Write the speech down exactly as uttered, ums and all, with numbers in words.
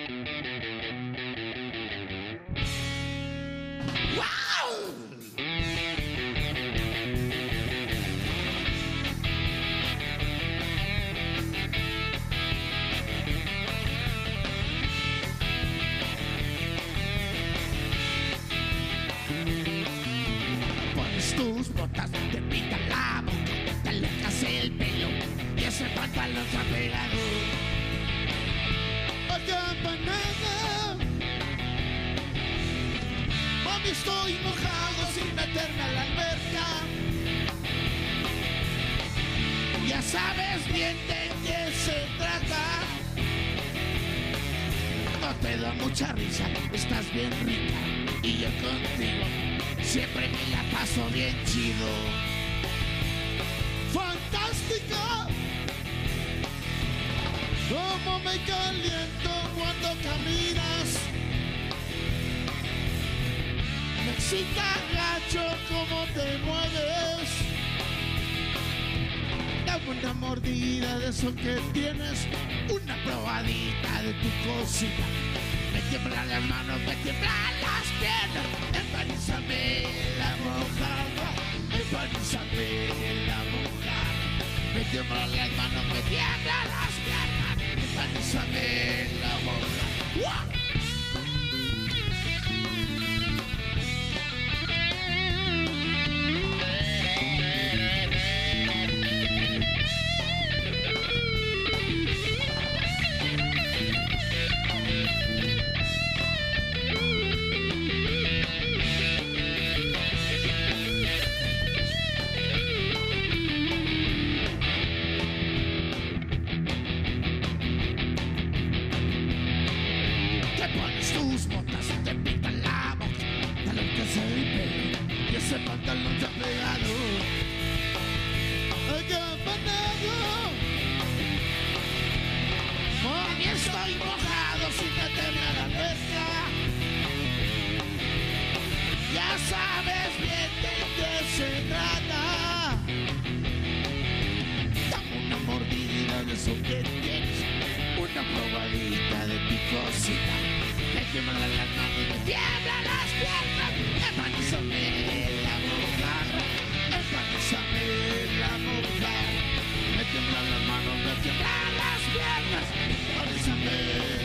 Tus botas te pican la boca, te alejas el pelo y ese pantalón se ha pegado. Acampanada, mami, estoy mojado sin meterme a la alberca. Ya sabes bien de qué se trata. No te da mucha risa, estás bien rica y yo contigo siempre me la paso bien chido. ¡Fantástica! Cómo me caliento cuando caminas. Me excita gacho cómo te mueves. Dame una mordida de eso que tienes, una probadita de tu cosita. Me tiemblan las manos, me tiemblan las piernas. Empanizame la mojada, empanizame la mojada. Me tiemblan las manos, me tiemblan las piernas. Empanizame la mojada. ¡Wow! Ese pantalón se ha pegado. Acampanado, mami, estoy mojado sin meterme a la alberca. Ya sabes bien de qué se trata. Dame una mordida de eso que tienes, una probadita de tu cosita. Me tiemblan las manos, me tiemblan las piernas. Empanizame la mojada, empanizame la mojada. Me tiemblan las manos, me tiemblan las piernas. Empanizame